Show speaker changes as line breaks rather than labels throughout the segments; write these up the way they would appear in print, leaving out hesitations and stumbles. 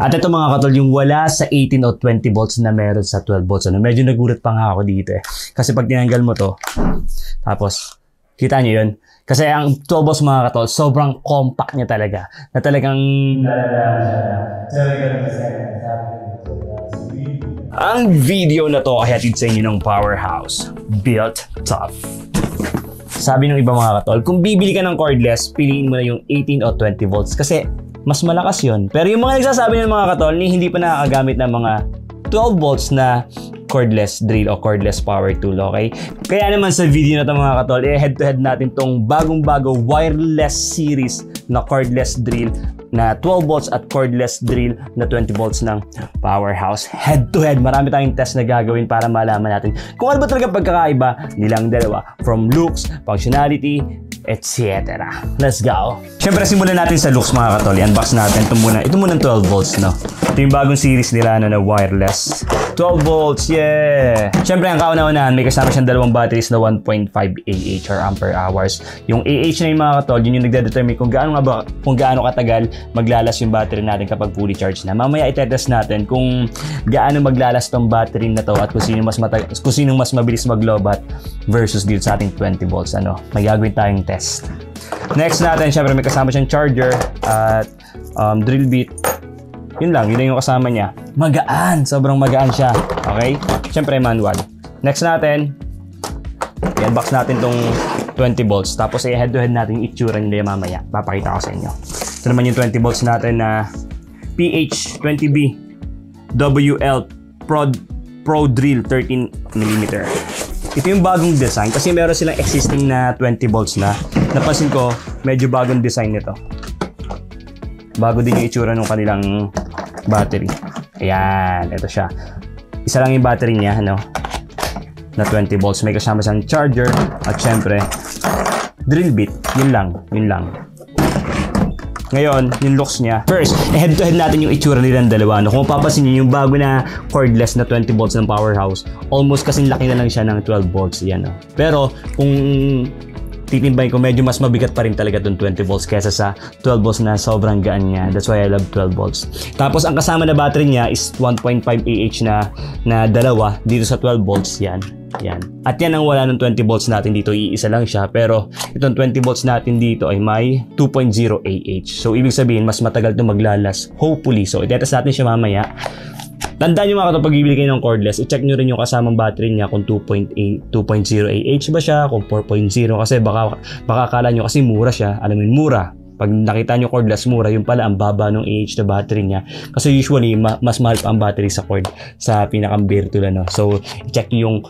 At ito mga katol, yung wala sa 18 o 20 volts na meron sa 12 volts. Medyo nagulat pa nga ako dito eh. Kasi pag tinanggal mo to, tapos, kita nyo yun? Kasi ang 12 volts mga katol, sobrang compact niya talaga. Na talagang ang video na to ay hatid sa inyo ng Powerhouse. Built Tough. Sabi ng iba mga katol, kung bibili ka ng cordless, piliin mo na yung 18 o 20 volts. Kasi mas malakas yun. Pero yung mga nagsasabi ng mga katol, hindi pa nakakagamit ng mga 12 volts na cordless drill o cordless power tool, okay? Kaya naman sa video na ito mga katol, head-to-head natin tong bagong-bago wireless series na cordless drill na 12 volts at cordless drill na 20 volts ng Powerhouse. Head-to-head, marami tayong test na gagawin para malaman natin kung ano ba talaga pagkakaiba nilang dalawa from looks, functionality, etc. Let's go! Siyempre, simulan natin sa looks mga katol. I-unbox natin ito muna 12 volts, no? Ito yung bagong series nila na wireless. 12 volts, yeah! Siyempre, ang kauna-unahan, may kasama siyang dalawang batteries na 1.5 AH or ampere hours. Yung AH na yung mga katol, yun yung nagdedetermine kung gaano katagal maglalas yung battery natin kapag fully charged na. Mamaya itetest natin kung gaano maglalas tong battery na to at kung sinong mas mabilis maglobat versus dito sa ating 20 volts. May gagawin tayong test. Next natin, syempre may kasama siyang charger at drill bit. Yun lang yung kasama niya. Magaan, sobrang magaan siya. Okay? Syempre manual. Next natin, i-unbox natin tong 20 volts. Tapos i-head to head natin yung itsura nila mamaya. Papakita ko sa inyo. Ito naman yung 20 volts natin na PH20B WL Pro Drill 13mm. Ito yung bagong design kasi meron silang existing na 20 volts na. Napansin ko, medyo bagong design nito. Bago din yung itsura ng kanilang battery. Ayan, ito siya. Isa lang yung battery niya, na 20 volts. May kasama siyang charger at syempre, drill bit. Yun lang. Ngayon, yung looks niya. First, head-to-head natin yung itsura nilang dalawa. Kung mapapansin nyo, yung bago na cordless na 20 volts ng Powerhouse, almost kasing laki na lang siya ng 12 volts. Yan, Pero, kung titimbay ko, medyo mas mabigat pa rin talaga itong 20 volts kaysa sa 12 volts na sobrang gaan niya. That's why I love 12 volts. Tapos, ang kasama na battery niya is 1.5 AH na dalawa dito sa 12 volts. Yan. At yan ang wala ng 20 volts natin dito. Iisa lang siya. Pero itong 20 volts natin dito ay may 2.0 AH. So, ibig sabihin, mas matagal itong maglalas. Hopefully. So, itetest natin siya mamaya. Tandaan nyo mga kapag pag-ibili kayo ng cordless, i-check nyo rin yung kasamang battery niya kung 2.0 AH ba siya, kung 4.0. Kasi baka akala nyo kasi mura siya. Alam mo yun, mura. Pag nakita nyo cordless mura, yung pala ang baba ng AH na battery niya. Kasi usually, mas mahal pa ang battery sa pinakang virtual. So, i-check yung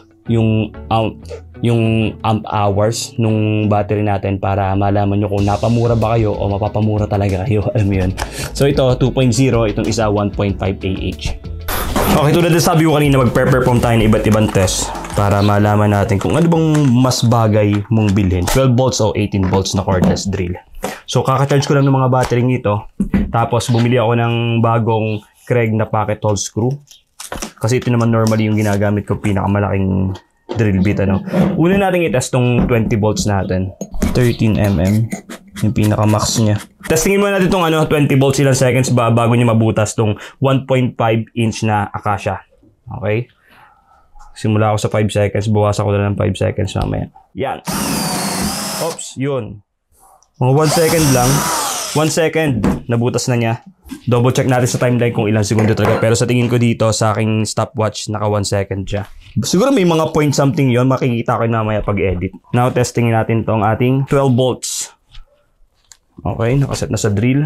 amp hours nung battery natin para malaman nyo kung napamura ba kayo o mapapamura talaga kayo. Alam mo yun. So ito 2.0, itong isa 1.5 AH. Okay, tulad na sabi ko kanina, mag-perform tayo ng iba't ibang test para malaman natin kung ano bang mas bagay mong bilhin, 12 volts o 18 volts na cordless drill. So kaka-charge ko lang ng mga battery nito. Tapos bumili ako ng bagong Kreg na pocket hole screw. Kasi ito naman normally yung ginagamit ko, pinakamalaking drill bit. Una natin i-test tong 20 volts natin. 13mm. Yung pinaka-max niya. Testingin muna natin itong 20 volts ilang seconds bago niya mabutas tong 1.5 inch na Acacia. Okay? Simula ako sa 5 seconds. Bawasan ko na ng 5 seconds mamaya. Yan. Oops, yun. Mga 1 second lang. 1 second. Nabutas na niya. Double check natin sa timeline kung ilang segundo talaga. Pero sa tingin ko dito sa aking stopwatch, naka 1 second siya. Siguro may mga point something yon, makikita ko na maya pag-edit. Now, testingin natin tong ating 12 volts. Okay, nakaset na sa drill.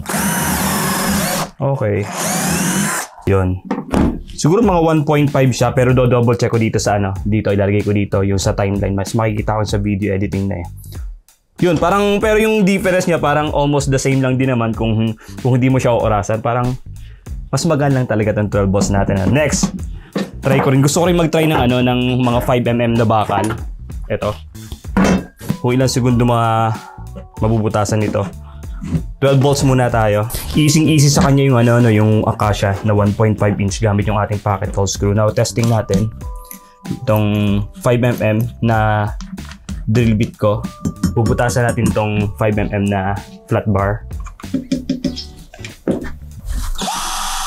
Okay. Yun. Siguro mga 1.5 siya, pero double check ko dito sa dito, ilalagay ko dito yung sa timeline. Mas makikita ko sa video editing na Yun, parang, pero yung difference niya parang almost the same lang din naman kung hindi mo siya orasan. Parang, mas magaan lang talaga itong 12 volts natin. Next, try ko rin. Gusto ko rin mag-try ng ng mga 5mm na bakal. Ito. Kung ilang segundo mabubutasan nito. 12 volts muna tayo. Easy sa kanya yung yung Acacia na 1.5 inch gamit yung ating pocket hole screw. Now, testing natin itong 5mm na drill bit ko. Bubutasan natin itong 5mm na flat bar.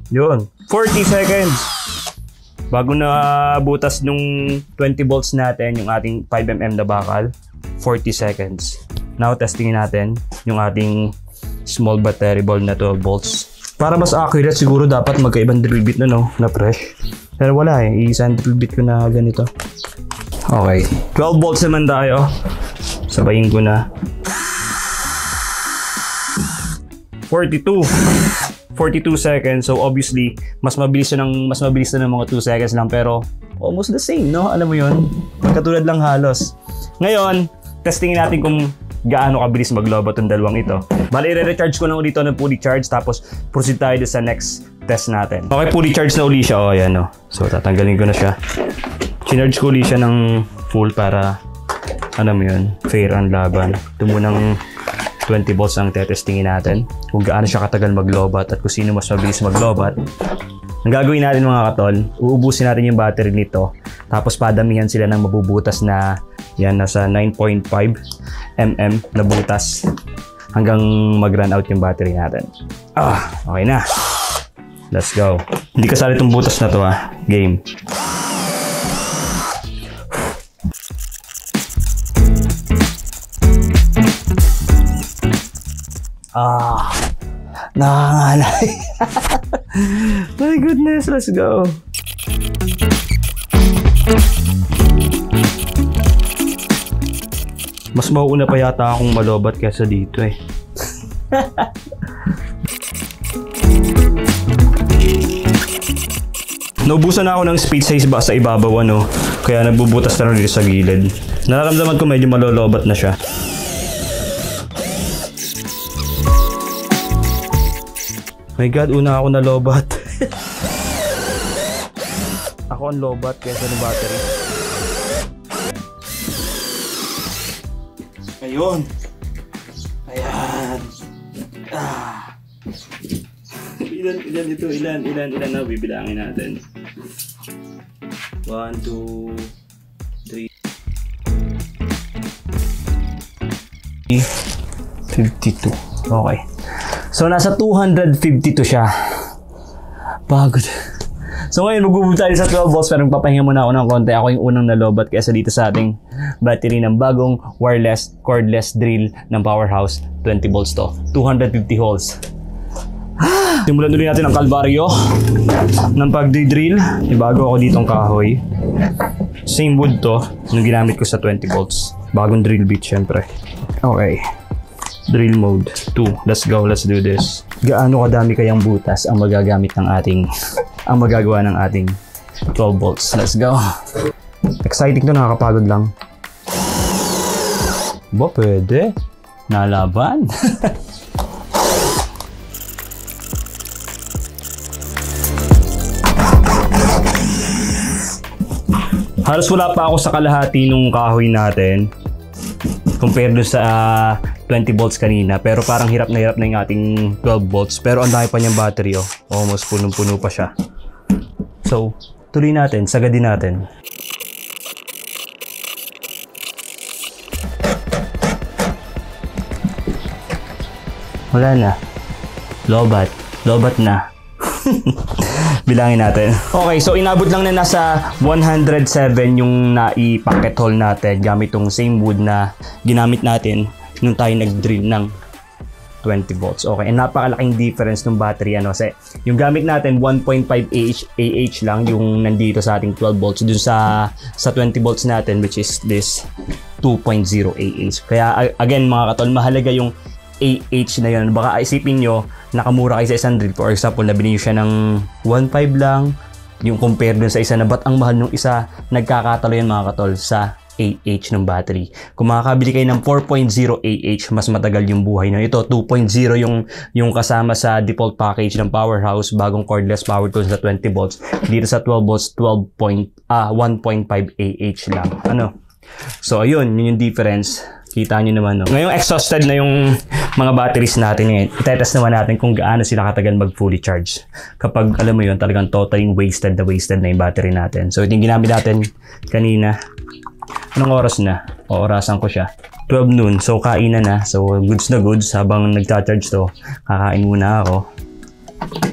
Yun. 40 seconds. Bago na butas nung 20 volts natin, yung ating 5mm na bakal. 40 seconds. Now, testingin natin yung ating small battery ball na 12 volts. Para mas accurate, siguro dapat magkaibang drill bit na, no? Na fresh. Pero wala eh. Isang drill bit ko na ganito. Okay. 12 volts naman tayo. Sabayin ko na. 42 seconds. So obviously, mas mabilis na ng mga 2 seconds lang, pero almost the same, no? Alam mo 'yun? Magkatulad lang halos. Ngayon, testingin natin kung gaano kabilis maglobat tong dalawang ito. Bali, i-recharge ko na ulit ito ng fully charge, tapos proceed tayo sa next test natin. Okay, fully charge na uli siya. Oh, ayan, no. So tatanggalin ko na siya. Chinarge ko uli siya ng full para, alam mo 'yun, fair ang laban. Ito munang 20 volts ang tetestingin natin. Kung gaano siya katagal maglobat at kung sino mas mabilis maglobat. Ang gagawin natin mga katol, uubusin natin yung battery nito. Tapos padamihan sila ng mabubutas na yan, nasa 9.5 mm na butas hanggang mag-run out yung battery natin. Okay na. Let's go. Hindi kasali itong butas na to Game. Nakangalay. My goodness, let's go. Mas mauuna pa yata akong malobat kaysa dito eh. Naubusan na ako ng speed size ba sa ibabaw, ano? Kaya nagbubutas na rin sa gilid. Nararamdaman ko medyo malolobat na siya. My God, una ako na lobat. Ako ang lobat kaysa ng battery. Ayun. Ayan. Ilan ito? Ilan na bibilangin natin. 1, 2, 3. 52. Okay. So, nasa 252 siya. Pagod. So, ngayon, magbubuo tayo sa 12 volts pero magpapahinga muna ako ng konti. Ako yung unang nalobat kaysa dito sa ating battery ng bagong wireless, cordless drill ng Powerhouse. 20 volts to. 250 holes. Simulan ulit natin ang kalbaryo ng pagdi-drill. Ibago ako ditong kahoy. Same wood to nung ginamit ko sa 20 volts. Bagong drill bit, syempre. Okay. Drill mode 2. Let's go. Let's do this. Gaano kadami kayang butas ang magagamit ng ating magagawa ng ating 12 volts. Let's go. Exciting to, nakakapagod lang. Ba, pwede. Nalaban. Halos wala pa ako sa kalahati nung kahoy natin compared do sa 20 volts kanina, pero parang hirap na yung ating 12 volts, pero ang dami pa niyang battery, almost punong-puno pa siya. So, tuloy natin, sagadin natin. Wala na. Lobat na. Bilangin natin. Okay, so inabot lang na nasa 107 yung nai-packet hole natin gamit tong same wood na ginamit natin nung tayo nag-drill ng 20 volts. Okay, and napakalaking difference ng battery, kasi yung gamit natin 1.5 AH lang yung nandito sa ating 12 volts dun sa 20 volts natin, which is this 2.0 AH. Kaya again mga katol, mahalaga yung AH na yun. Baka isipin nyo, nakamura kayo sa isang drill. For example, nabili nyo siya ng 1.5 lang, yung compare dun sa isa na ba't ang mahal nung isa, nagkakatalo yan mga katol sa AH ng battery. Kung makakabili kayo ng 4.0 AH, mas matagal yung buhay na ito. 2.0 yung kasama sa default package ng Powerhouse, bagong cordless power tools sa 20 volts. Dito sa 12 volts, 1.5 AH lang. So ayun, yun yung difference. Kita nyo naman, Ngayong exhausted na yung mga batteries natin ngayon, itetest naman natin kung gaano sila katagal mag fully charge. Kapag, alam mo yun, talagang totally wasted na yung battery natin. So, ito yung ginamit natin kanina. Anong oras na? Orasan ko siya. 12 noon. So, kainan na. So, goods na goods. Habang nagcha-charge to, kakain muna ako.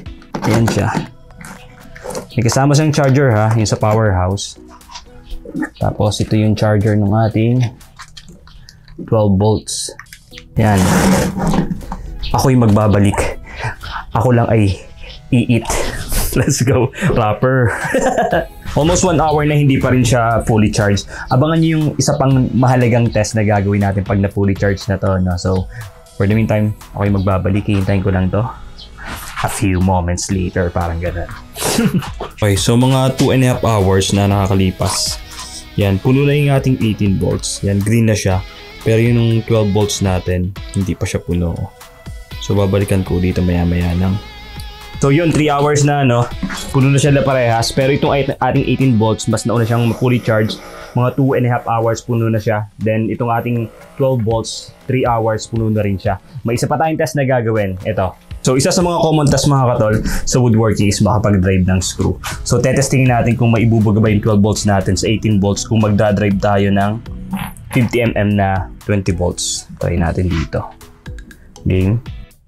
Ayan siya. May kasama siyang charger ha, yung sa powerhouse. Tapos ito yung charger ng ating 12 volts. Yan. Ako yung magbabalik. Ako lang ay i-eat. Let's go, rapper. Almost 1 hour na hindi pa rin siya fully charged. Abangan niyo yung isa pang mahalagang test na gagawin natin pag na fully charged na to. No? So, for the meantime, ako yung magbabalik. Hihintayin ko lang to. A few moments later, parang ganun. Okay, so mga 2.5 hours na nakakalipas. Yan, puno na yung ating 18 volts. Yan, green na siya. Pero yung 12 volts natin, hindi pa siya puno. So, babalikan ko dito maya-maya lang. So yun, 3 hours na, no? Puno na siya na parehas. Pero itong ating 18 volts, mas nauna siyang fully charged. Mga 2.5 hours, puno na siya. Then, itong ating 12 volts, 3 hours, puno na rin siya. May isa pa tayong test na gagawin. Ito. So, isa sa mga common test mga katol sa woodworking is makapag-drive ng screw. So, tetestingin natin kung maibubuga ba yung 12 volts natin sa 18 volts kung magdadrive tayo ng 50mm na 20 volts. Try natin dito. Game.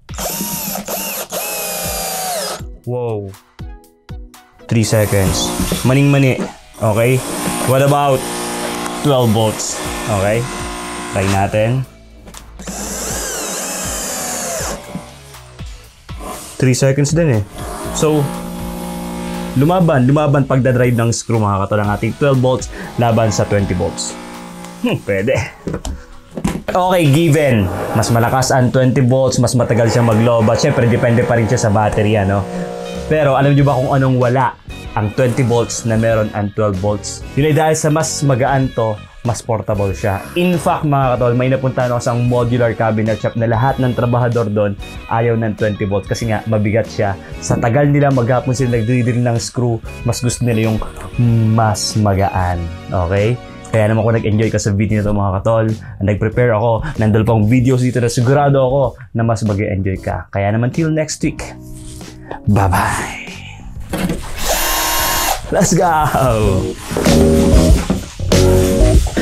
Wow. 3 seconds. Maning-mani. Okay? What about 12 volts? Okay? Try natin. 3 seconds din eh. So, lumaban pagdadrive ng screw mga katol ang ating 12 volts laban sa 20 volts. Pwede. Okay, given. Mas malakas ang 20 volts, mas matagal siya mag-lobat. Siyempre, depende pa rin siya sa battery, ano? Pero alam niyo ba kung anong wala ang 20 volts na meron ang 12 volts? Yun ay dahil sa mas magaan to, mas portable siya. In fact, mga katol, may napuntahan ako sa modular cabinet shop na lahat ng trabahador doon ayaw ng 20 volts kasi nga mabigat siya. Sa tagal nila maghapon sila nagdidrill ng screw, mas gusto nila yung mas magaan. Okay? Kaya naman ako nag-enjoy ka sa video nito mga katol. Nag-prepare ako ng dalawang videos dito na sigurado ako na mas mag-enjoy ka. Kaya naman till next week. Bye-bye! Let's go!